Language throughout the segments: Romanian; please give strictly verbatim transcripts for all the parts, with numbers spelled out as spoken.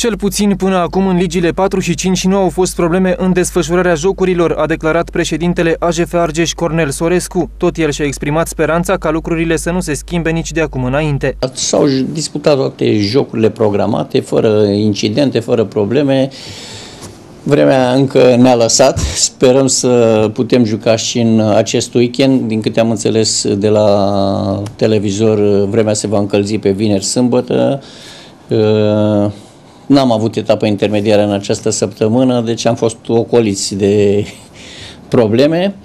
Cel puțin până acum în ligile patru și cinci nu au fost probleme în desfășurarea jocurilor, a declarat președintele A J F Argeș Cornel Sorescu. Tot el și-a exprimat speranța ca lucrurile să nu se schimbe nici de acum înainte. S-au disputat toate jocurile programate, fără incidente, fără probleme. Vremea încă ne-a lăsat. Sperăm să putem juca și în acest weekend. Din câte am înțeles de la televizor, vremea se va încălzi pe vineri, sâmbătă. N-am avut etapă intermediară în această săptămână, deci am fost ocoliți de probleme.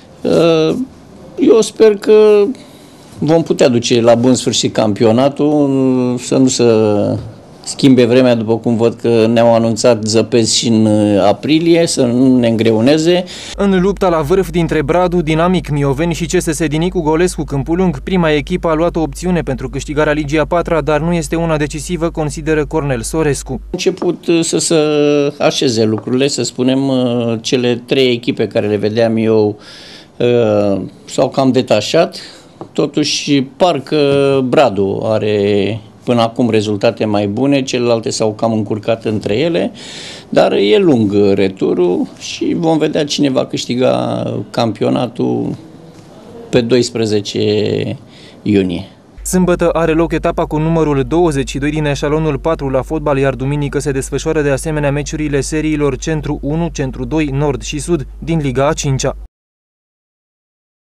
Eu sper că vom putea duce la bun sfârșit campionatul, să nu se schimbe vremea, după cum văd că ne-au anunțat zăpezi și în aprilie, să nu ne îngreuneze. În lupta la vârf dintre Bradu, Dinamic Mioveni și C S S Dinicu Golescu Câmpul Lung, prima echipă a luat o opțiune pentru câștigarea ligii a patra, dar nu este una decisivă, consideră Cornel Sorescu. A început să se așeze lucrurile, să spunem, cele trei echipe care le vedeam eu s-au cam detașat, totuși parcă Bradu are până acum rezultate mai bune, celelalte s-au cam încurcat între ele, dar e lung returul și vom vedea cine va câștiga campionatul pe doisprezece iunie. Sâmbătă are loc etapa cu numărul douăzeci și doi din eșalonul patru la fotbal, iar duminică se desfășoară de asemenea meciurile seriilor Centru unu, Centru doi, Nord și Sud din Liga a cincea.